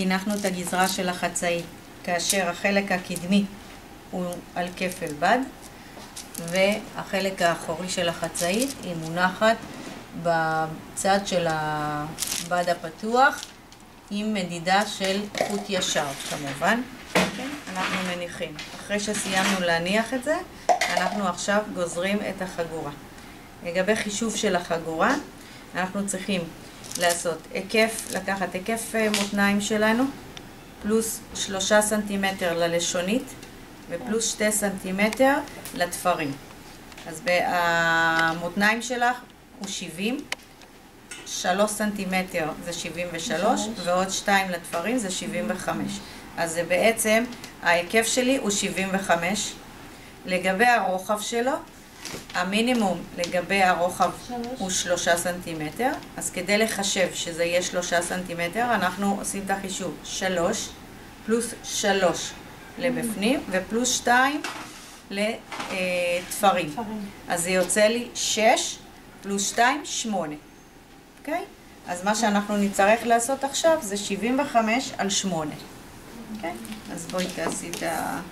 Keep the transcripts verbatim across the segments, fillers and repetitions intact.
הנחנו את הגזרה של החצאית, כאשר החלק הקדמי הוא על כפל בד, והחלק האחורי של החצאית היא מונחת בצד של הבד הפתוח, עם מדידה של חוט ישר, כמובן. כן? אנחנו מניחים. אחרי שסיימנו להניח את זה, אנחנו עכשיו גוזרים את החגורה. לגבי חישוב של החגורה, אנחנו צריכים לעשות היקף, לקחת היקף מותניים שלנו, פלוס שלושה סנטימטר ללשונית, ופלוס שתי סנטימטר לתפרים. אז המותניים שלך הוא שבעים, שלוש סנטימטר זה שבעים ושלוש, ועוד שתיים לתפרים זה שבעים וחמש. אז זה בעצם, ההיקף שלי הוא שבעים וחמש. לגבי הרוחב שלו, המינימום לגבי הרוחב הוא שלושה סנטימטר. אז כדי לחשב שזה יהיה שלושה סנטימטר, אנחנו עושים את החישוב. שלוש, פלוס שלוש לבפנים, ופלוס שתיים לתפרים. אז זה יוצא לי שש, פלוס שתיים, שמונה. אוקיי? אז מה שאנחנו נצטרך לעשות עכשיו זה שבעים וחמש על שמונה. אוקיי? אז בואי תעשי את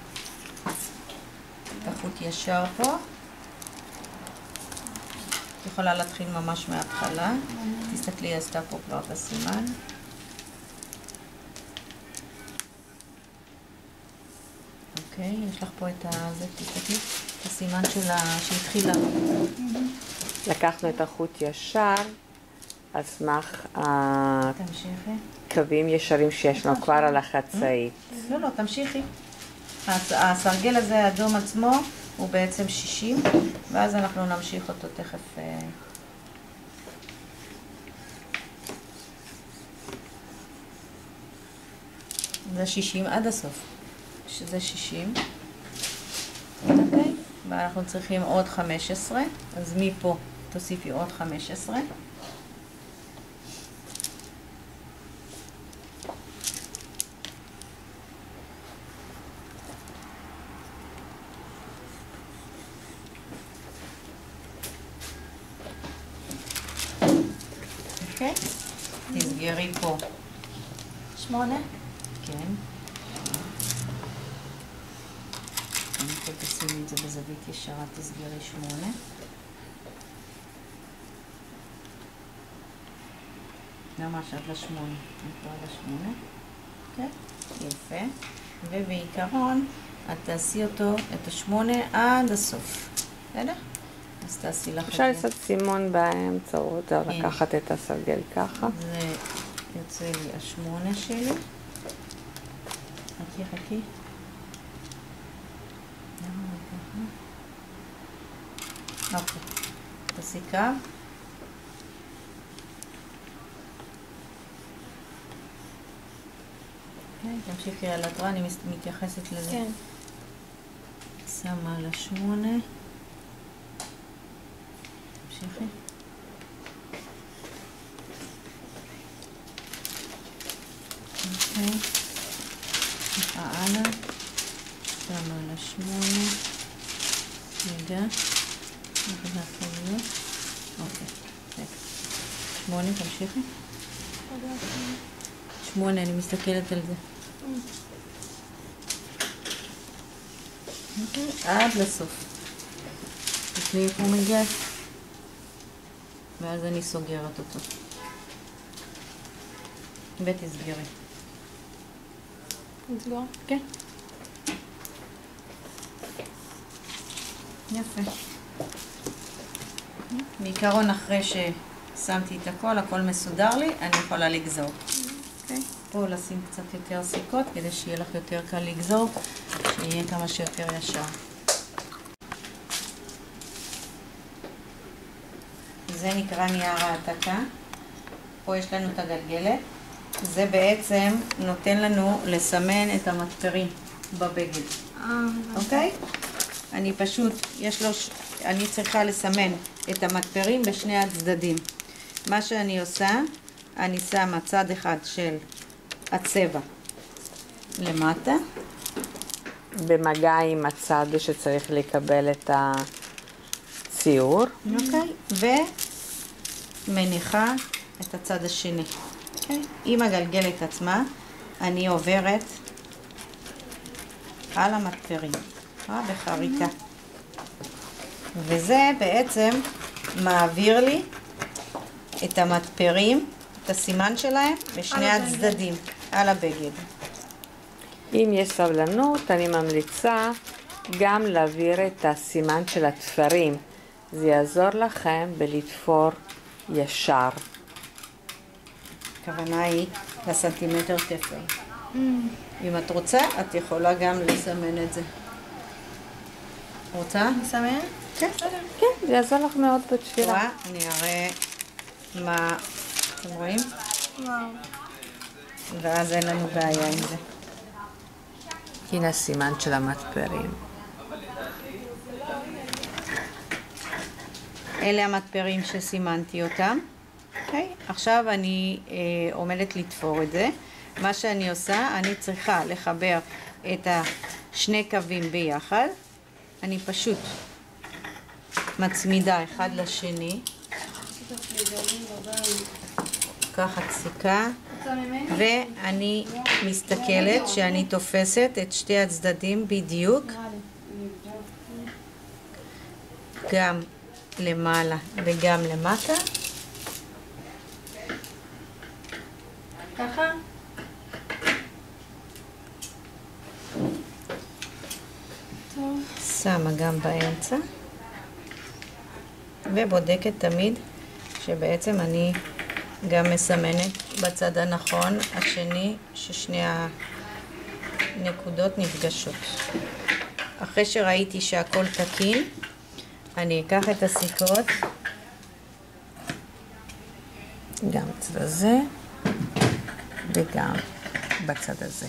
החוט ישר פה. את יכולה להתחיל ממש מההתחלה. תסתכלי, היא עשתה פה כבר את הסימן. אוקיי, יש לך פה את זה, תסתכלי, את הסימן שהתחילה. לקחנו את החוט ישר, על סמך הקווים ישרים שיש לנו כבר על החצאית. לא, לא, תמשיכי. הסרגל הזה, האדום עצמו, הוא בעצם שישים, ואז אנחנו נמשיך אותו תכף. זה שישים עד הסוף, שזה שישים. אוקיי? ואנחנו צריכים עוד חמש עשרה, אז מפה תוסיפי עוד חמש עשרה. אוקיי? תסגרי פה. שמונה? כן. אני פה תשימי את זה בזווית ישרה, תסגרי שמונה. ממש עד לשמונה. נקרא עד לשמונה. כן? יפה. ובעיקרון, את תעשי אותו, את השמונה עד הסוף. בסדר? אז תעשי לך את זה. אפשר לעשות סימון באמצעות, לקחת את הסרגל ככה. זה יוצא לי השמונה שלי. חכי, חכי. אוקיי. תעשי קו. תמשיכי על התראה, אני מתייחסת לזה. כן. שמה על השמונה. תמשיכי. אוקיי. ככה הלאה. שמה על השמונה. רגע. רגע, יכול להיות. אוקיי. רגע. שמונה, תמשיכי. שמונה, אני מסתכלת על זה. אוקיי, עד לסוף. תתני איך הוא מגיע. ואז אני סוגרת אותו. ותסגרי. נסגור? כן. יפה. בעיקרון אחרי ששמתי את הכל, הכל מסודר לי, אני יכולה לגזור. אוקיי? פה לשים קצת יותר סיכות כדי שיהיה לך יותר קל לגזור, שיהיה כמה שיותר ישר. זה נקרא נייר העתקה. פה יש לנו את הגלגלת. זה בעצם נותן לנו לסמן את המתפרים בבגד. אוקיי? אני פשוט, יש לו, אני צריכה לסמן את המתפרים בשני הצדדים. מה שאני עושה, אני שמה צד אחד של הצבע למטה. במגע עם הצד שצריך לקבל את הציור. אוקיי? ומניחה את הצד השני. אוקיי? עם הגלגלת עצמה, אני עוברת על המתפרים, אה, בחריקה. וזה בעצם מעביר לי את המתפרים, את הסימן שלהם, בשני הצדדים, על הבגד. אם יש סבלנות, אני ממליצה גם להעביר את הסימן של התפרים. זה יעזור לכם בלתפור ישר. הכוונה היא לסנטימטר תפר. Mm. אם את רוצה, את יכולה גם לסמן את זה. רוצה? לסמן? כן. כן, זה יעזור לך מאוד בתפירה. אני אראה מה אתם רואים? וואו. ואז אין לנו בעיה עם זה. הנה הסימן של המתפרים. אלה המתפרים שסימנתי אותם. אוקיי? עכשיו אני אה, עומדת לתפור את זה. מה שאני עושה, אני צריכה לחבר את השני קווים ביחד. אני פשוט מצמידה אחד לשני. ככה דפיקה. ואני מסתכלת שאני תופסת את שתי הצדדים בדיוק. גם למעלה וגם למטה. ככה? טוב. שמה גם באמצע. ובודקת תמיד שבעצם אני גם מסמנת בצד הנכון השני ששני הנקודות נפגשות. אחרי שראיתי שהכל תקין, אני אקח את הסיכות, גם בצד הזה וגם בצד הזה.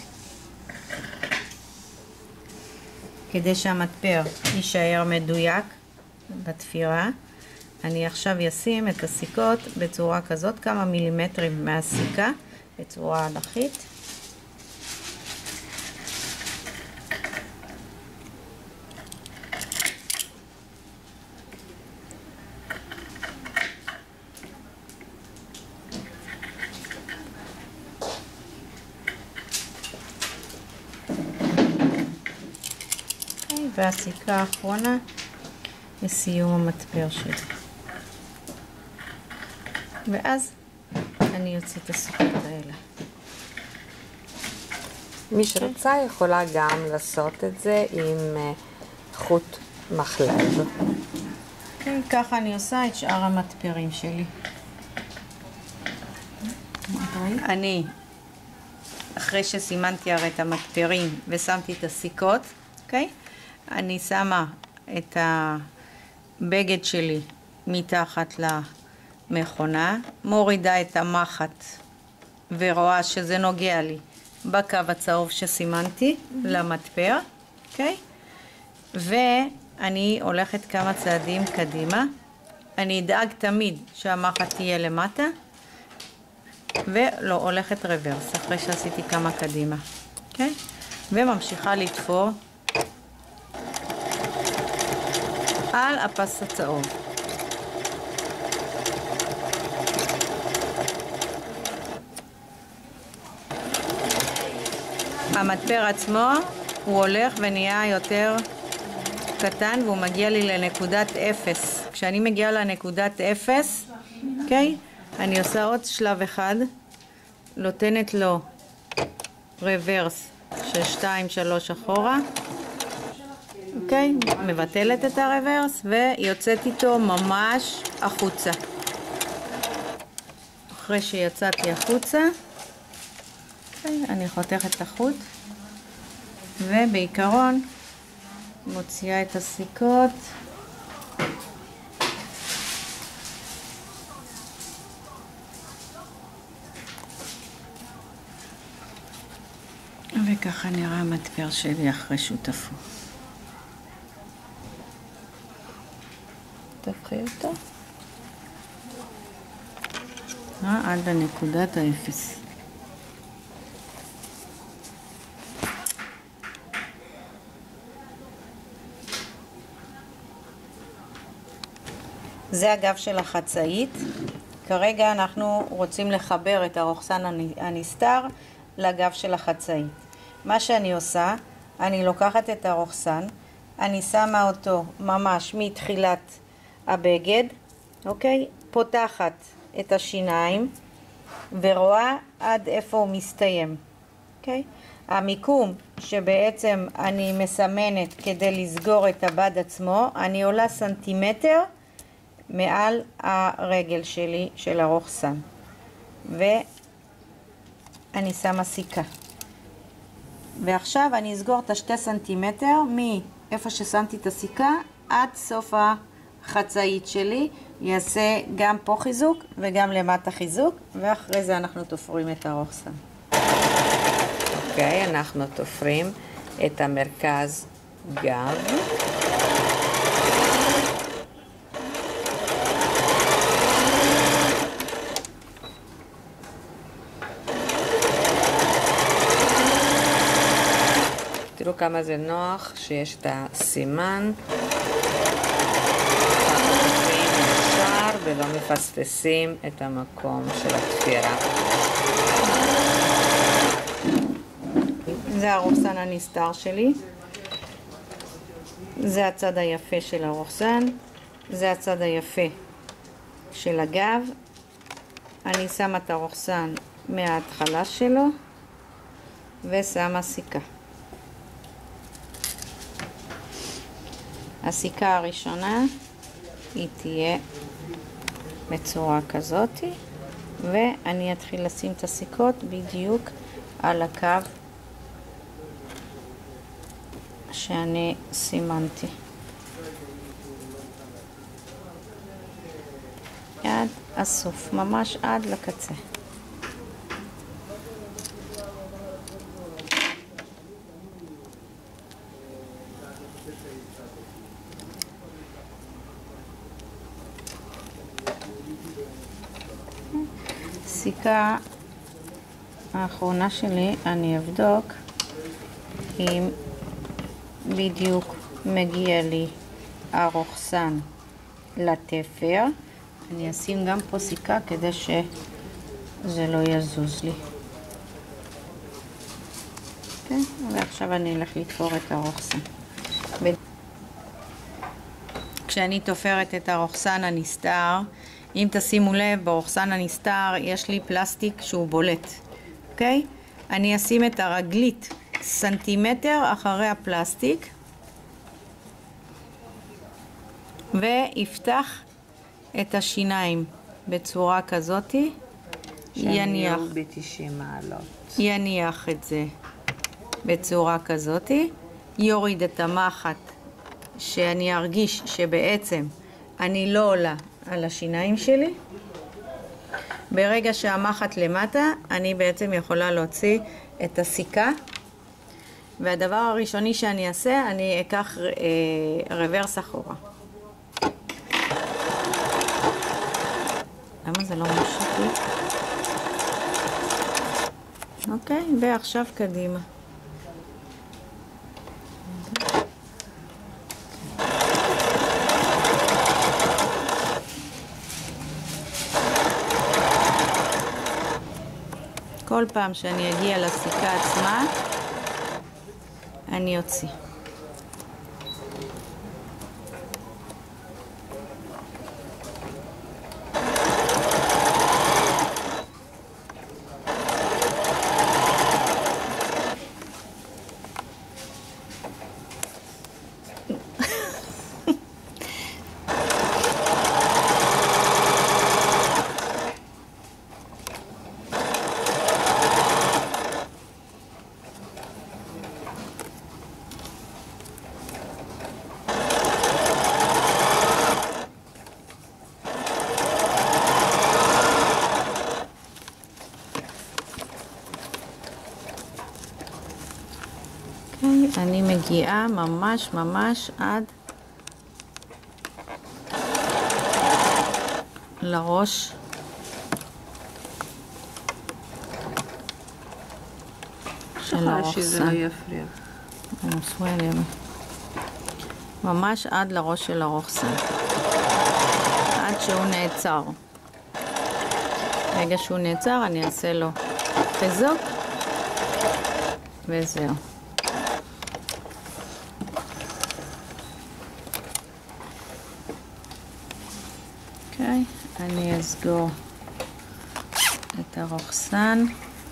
כדי שהמתפר יישאר מדויק בתפירה, אני עכשיו אשים את הסיכות בצורה כזאת, כמה מילימטרים מהסיכה, בצורה אנכית. והסיכה האחרונה לסיום המתפר שלי. ואז אני אוציא את הסיכות האלה. מי שרוצה יכולה גם לעשות את זה עם חוט מחלב. כן, ככה אני עושה את שאר המתפרים שלי. אני, אחרי שסימנתי הרי את המתפרים ושמתי את הסיכות, אוקיי? אני שמה את הבגד שלי מתחת למכונה, מורידה את המחט ורואה שזה נוגע לי בקו הצהוב שסימנתי למתפר, אוקיי? ואני הולכת כמה צעדים קדימה. אני אדאג תמיד שהמחט תהיה למטה, ולא הולכת רוורס אחרי שעשיתי כמה קדימה, אוקיי? וממשיכה לתפור על הפס הצהוב. המתפר עצמו הוא הולך ונהיה יותר קטן והוא מגיע לי לנקודת אפס. כשאני מגיעה לנקודת אפס, אוקיי? אני עושה עוד שלב אחד, נותנת לו רוורס של שתיים שלוש אחורה, אוקיי? מבטלת את הרוורס ויוצאת איתו ממש החוצה. אחרי שיצאתי החוצה, אוקיי, אני חותכת את החוט ובעיקרון מוציאה את הסיכות. וככה נראה המתפר שלי אחרי שהוא תפור. תפחי אותו. אה, עד לנקודת האפס. זה הגב של החצאית. כרגע אנחנו רוצים לחבר את הרוכסן הנסתר לגב של החצאית. מה שאני עושה, אני לוקחת את הרוכסן, אני שמה אותו ממש מתחילת הבגד, אוקיי? פותחת את השיניים ורואה עד איפה הוא מסתיים, אוקיי? המיקום שבעצם אני מסמנת כדי לסגור את הבד עצמו, אני עולה סנטימטר מעל הרגל שלי של הרוכסן, ואני שמה סיכה. ועכשיו אני אסגור את השתי סנטימטר מאיפה ששמתי את הסיכה עד סוף החצאית שלי. יעשה גם פה חיזוק וגם למטה חיזוק, ואחרי זה אנחנו תופרים את הרוכסן. אוקיי, אנחנו תופרים את המרכז גב. תראו כמה זה נוח שיש את הסימן, ישר ולא מפספסים את המקום של התפירה. זה הרוכסן הנסתר שלי, זה הצד היפה של הרוכסן, זה הצד היפה של הגב. אני שמה את הרוכסן מההתחלה שלו ושמה סיכה. הסיכה הראשונה היא תהיה בצורה כזאת, ואני אתחיל לשים את הסיכות בדיוק על הקו שאני סימנתי עד הסוף, ממש עד לקצה. סיכה האחרונה שלי אני אבדוק אם בדיוק מגיע לי הרוכסן לתפר. אני אשים גם פה סיכה כדי שזה לא יזוז לי. כן, ועכשיו אני אלך לתפור את הרוכסן. כשאני תופרת את הרוכסן הנסתר, אם תשימו לב, ברוכסן הנסתר יש לי פלסטיק שהוא בולט, אוקיי? אני אשים את הרגלית סנטימטר אחרי הפלסטיק ויפתח את השיניים בצורה כזאת, יניח ב-תשעים מעלות, יניח את זה בצורה כזאת, יוריד את המחט שאני ארגיש שבעצם אני לא עולה על השיניים שלי. ברגע שהמחט למטה אני בעצם יכולה להוציא את הסיכה, והדבר הראשוני שאני אעשה, אני אקח אה, רוורס אחורה. למה זה לא מושך לי? אוקיי, ועכשיו קדימה. כל פעם שאני אגיע לסיכה עצמה, אני אוציא. אני מגיעה ממש ממש עד לראש של הרוכסן. שזה לא יפריע. ממש עד לראש של הרוכסן, עד שהוא נעצר. ברגע שהוא נעצר אני אעשה לו חיזוק וזהו. אוקיי, אני אסגור את הרוכסן.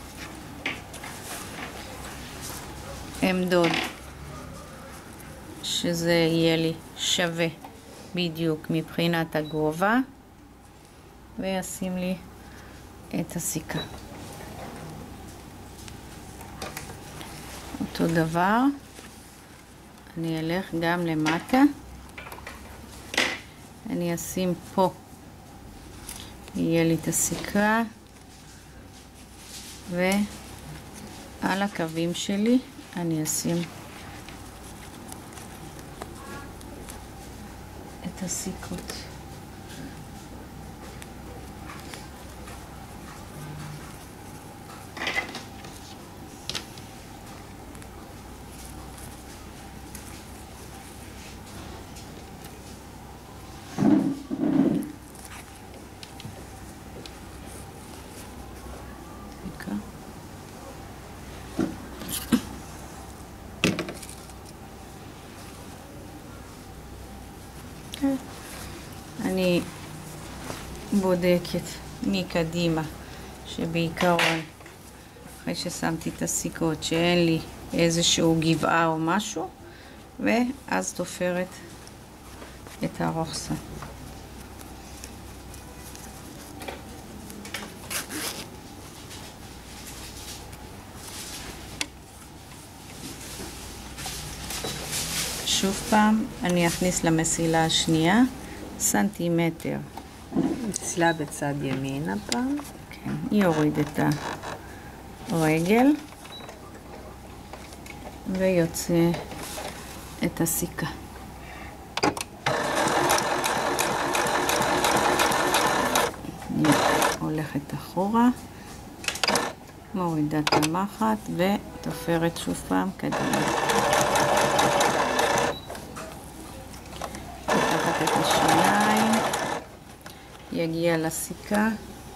אמדוד שזה יהיה לי שווה בדיוק מבחינת הגובה, וישים לי את הסיכה. אותו דבר, אני אלך גם למטה, אני אשים פה, יהיה לי את הסיכה, ועל הקווים שלי אני אשים את הסיכות. אני בודקת מקדימה שבעיקרון אחרי ששמתי את הסיכות שאין לי איזשהו גבעה או משהו, ואז תופרת את הרוכסן. שוב פעם אני אכניס למסילה השנייה סנטימטר. מסילה בצד ימין הפעם. כן, יוריד את הרגל ויוצא את הסיכה. אני הולכת אחורה, מורידה את המחט ותופרת שוב פעם קדימה. לקחת את השיניים, יגיע לסיכה.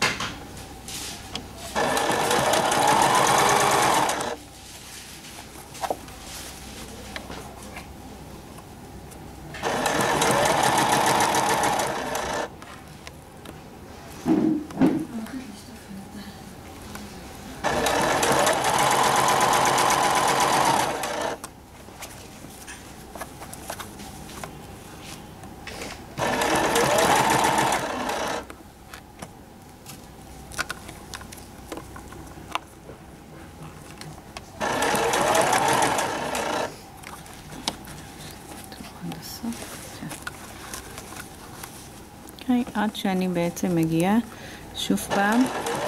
עד שאני בעצם מגיעה שוב פעם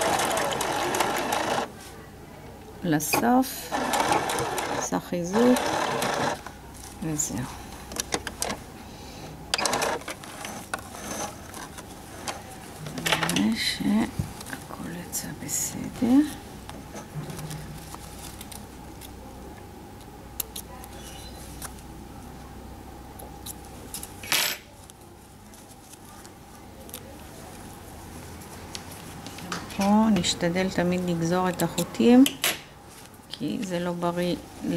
לסוף, עושה חיזוק וזהו. נראה שהכל יצא בסדר. פה נשתדל תמיד לגזור את החוטים, כי זה לא בריא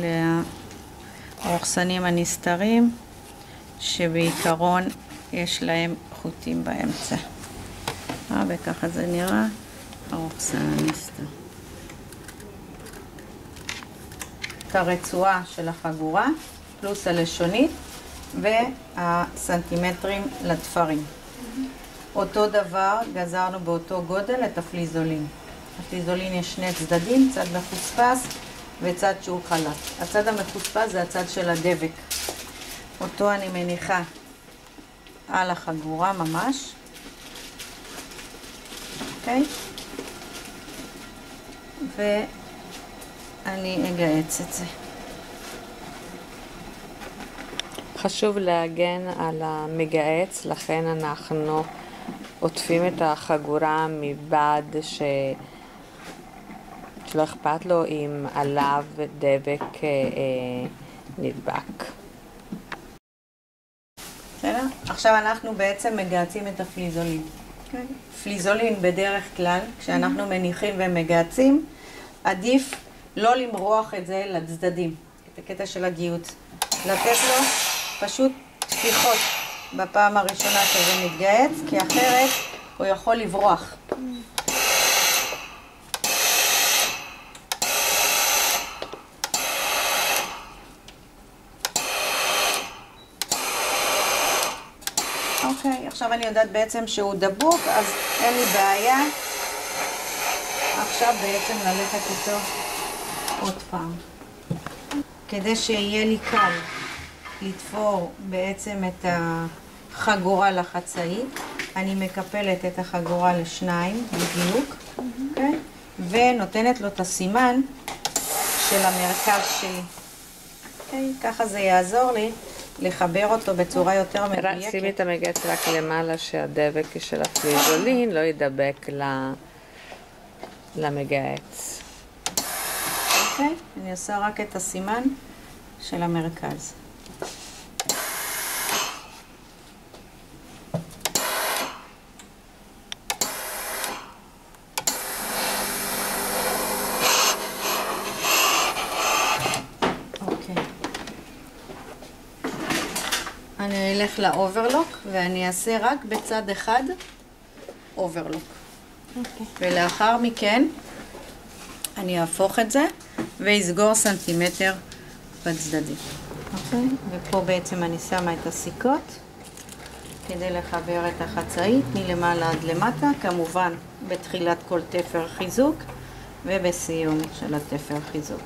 לרוכסנים הנסתרים, שבעיקרון יש להם חוטים באמצע. אה, וככה זה נראה הרוכסן הנסתר. את הרצועה של החגורה, פלוס הלשונית והסנטימטרים לתפרים. אותו דבר גזרנו באותו גודל את הפליזולין. הפליזולין יש שני צדדים, צד מחוספס וצד שהוא חלק. הצד המחוספס זה הצד של הדבק. אותו אני מניחה על החגורה ממש. אוקיי? ואני אגעץ את זה. חשוב להגן על המגעץ, לכן אנחנו עוטפים את החגורה מבעד ש... שלא אכפת לו אם עליו דבק אה, נדבק. בסדר? עכשיו אנחנו בעצם מגעצים את הפליזולין. Okay. פליזולין בדרך כלל, כשאנחנו מניחים ומגעצים, עדיף לא למרוח את זה לצדדים, את הקטע של הגיוץ. לתת לו פשוט שפיכות בפעם הראשונה שזה מתגייץ, כי אחרת הוא יכול לברוח. אוקיי, עכשיו אני יודעת בעצם שהוא דבוק, אז אין לי בעיה עכשיו בעצם ללכת איתו עוד פעם. כדי שיהיה לי קל לתפור בעצם את החגורה לחצאית, אני מקפלת את החגורה לשניים בדיוק, אוקיי? ונותנת לו את הסימן של המרכז שלי. אוקיי? ככה זה יעזור לי לחבר אותו בצורה יותר מדויקת. שימי את המגץ רק למעלה, שהדבק של הפריזולין לא ידבק למגץ. אוקיי, אני עושה רק את הסימן של המרכז. אני אלך לאוברלוק ואני אעשה רק בצד אחד אוברלוק. Okay. ולאחר מכן אני אהפוך את זה ויסגור סנטימטר בצדדים. Okay. ופה בעצם אני שמה את הסיכות כדי לחבר את החצאית מלמעלה עד למטה, כמובן בתחילת כל תפר חיזוק ובסיום של התפר חיזוק.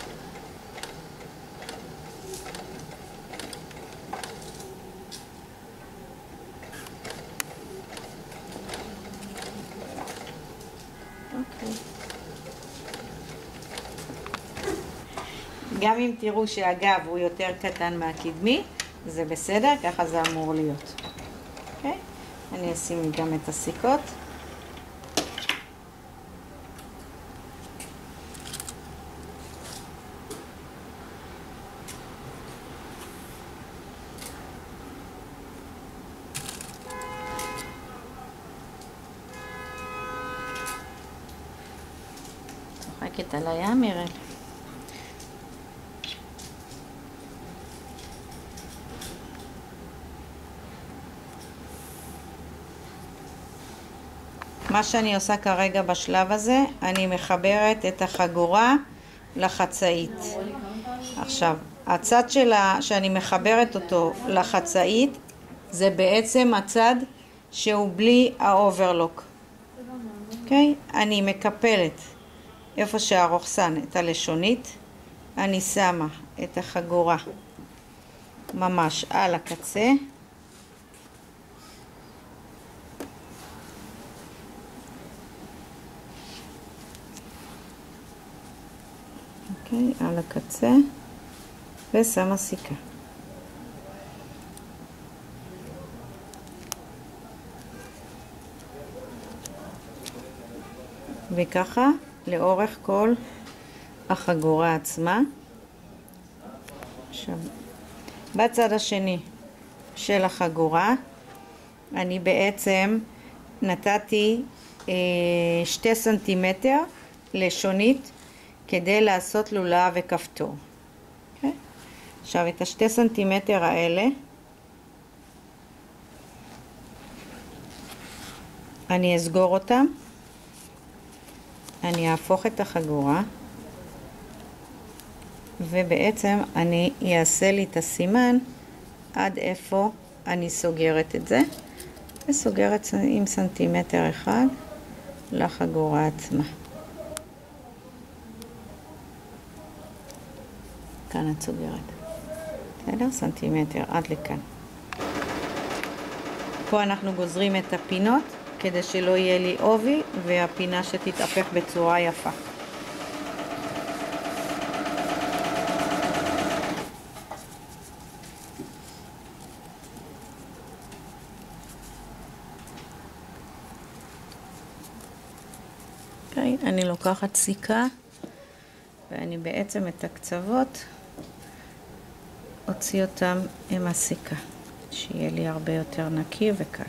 גם אם תראו שהגב הוא יותר קטן מהקדמי, זה בסדר, ככה זה אמור להיות. אוקיי? אני אשים גם את הסיכות. צוחקת עליי, אה, מירל? מה שאני עושה כרגע בשלב הזה, אני מחברת את החגורה לחצאית. עכשיו, הצד שלה, שאני מחברת אותו לחצאית, זה בעצם הצד שהוא בלי האוברלוק. אוקיי? אני מקפלת איפה שהרוכסן, את הלשונית, אני שמה את החגורה ממש על הקצה. אוקיי, על הקצה, ושמה סיכה. וככה לאורך כל החגורה עצמה. עכשיו, בצד השני של החגורה אני בעצם נתתי אה, שתי סנטימטר לשונית כדי לעשות לולאה וכפתור. Okay. עכשיו את השתי סנטימטר האלה אני אסגור אותם, אני אהפוך את החגורה ובעצם אני אעשה לי את הסימן עד איפה אני סוגרת את זה, וסוגרת עם סנטימטר אחד לחגורה עצמה. כאן את סוגרת, בסדר? סנטימטר עד לכאן. פה אנחנו גוזרים את הפינות כדי שלא יהיה לי עובי והפינה שתתהפך בצורה יפה. אוקיי, אני לוקחת סיכה ואני בעצם את הקצוות אוציא אותם עם הסיכה, שיהיה לי הרבה יותר נקי וקל.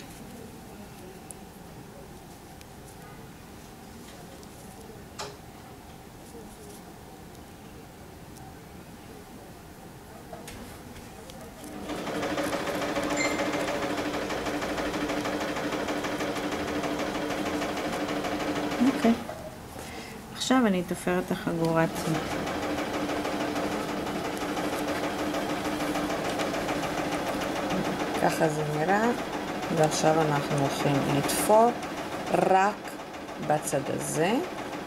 עכשיו אני תופר את החגורה עצמה. ככה זה נראה, ועכשיו אנחנו הולכים לתפור רק בצד הזה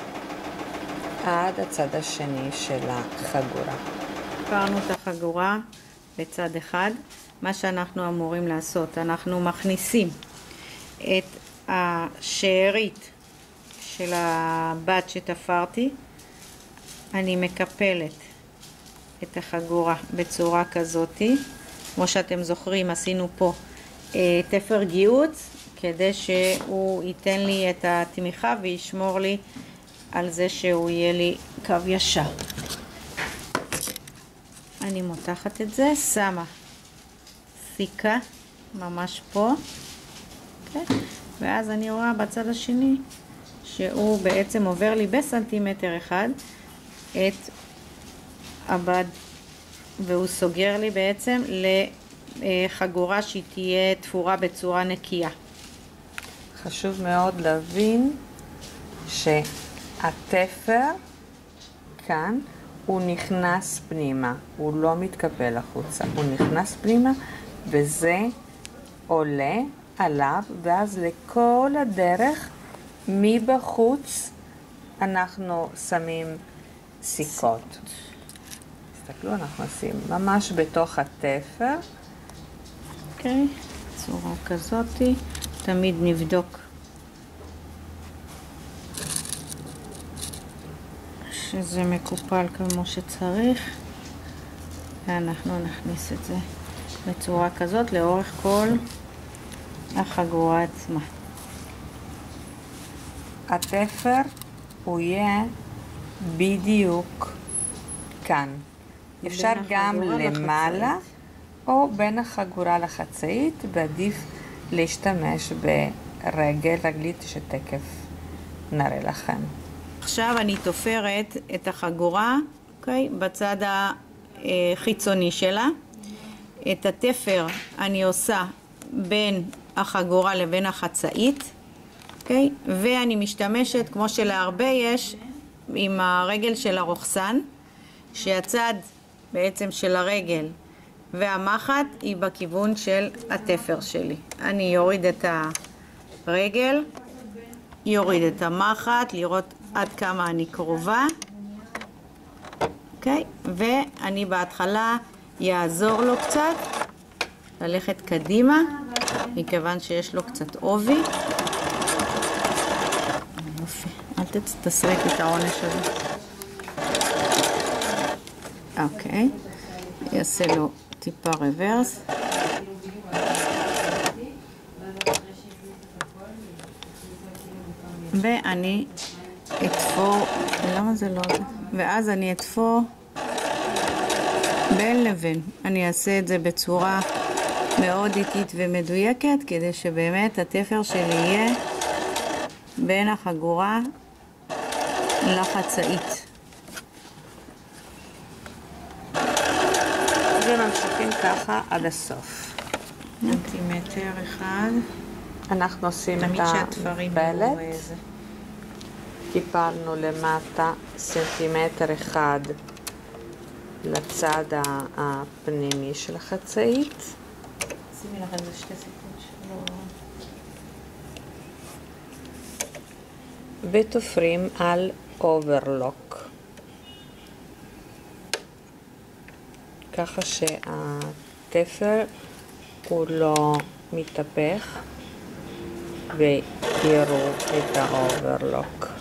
עד הצד השני של החגורה. תפרנו את החגורה בצד אחד. מה שאנחנו אמורים לעשות, אנחנו מכניסים את השארית של הבת שתפרתי, אני מקפלת את החגורה בצורה כזאתי. כמו שאתם זוכרים, עשינו פה אה, תפר גיוץ כדי שהוא ייתן לי את התמיכה וישמור לי על זה שהוא יהיה לי קו ישר. אני מותחת את זה, שמה סיכה ממש פה, okay. ואז אני רואה בצד השני שהוא בעצם עובר לי בסנטימטר אחד את הבד, והוא סוגר לי בעצם לחגורה שהיא תהיה תפורה בצורה נקייה. חשוב מאוד להבין שהתפר כאן הוא נכנס פנימה, הוא לא מתקפל החוצה, הוא נכנס פנימה וזה עולה עליו, ואז לכל הדרך מבחוץ אנחנו שמים סיכות. תסתכלו, אנחנו עושים ממש בתוך התפר. אוקיי, צורה כזאתי, תמיד נבדוק שזה מקופל כמו שצריך, ואנחנו נכניס את זה בצורה כזאת לאורך כל החגורה עצמה. התפר הוא יהיה בדיוק כאן. אפשר גם למעלה או בין החגורה לחצאית, ועדיף להשתמש ברגל רגלית שתכף נראה לכם. עכשיו אני תופרת את החגורה, אוקיי, בצד החיצוני שלה. את התפר אני עושה בין החגורה לבין החצאית, אוקיי? ואני משתמשת, כמו שלהרבה יש, עם הרגל של הרוחסן, שהצד בעצם של הרגל והמחט היא בכיוון של התפר שלי. אני יוריד את הרגל, יוריד את המחט, לראות עד כמה אני קרובה, אוקיי? ואני בהתחלה יעזור לו קצת ללכת קדימה, מכיוון שיש לו קצת עובי. יופי, אל תסרק את העונש הזה. אוקיי, יעשה לו טיפה רוורס. ואני אתפור, למה זה לא זה? ואז אני אתפור בין לבין. אני אעשה את זה בצורה מאוד איטית ומדויקת, כדי שבאמת התפר שלי יהיה בין החגורה לחצאית. וממשיכים ככה עד הסוף. סנטימטר אחד. אנחנו עושים את הבלט. קיפלנו למטה סנטימטר אחד לצד הפנימי של החצאית. שימי לך איזה שתי סיכות שלו. ותופרים על אוברלוק. ככה שהתפר הוא לא מתהפך ויראו את האוברלוק.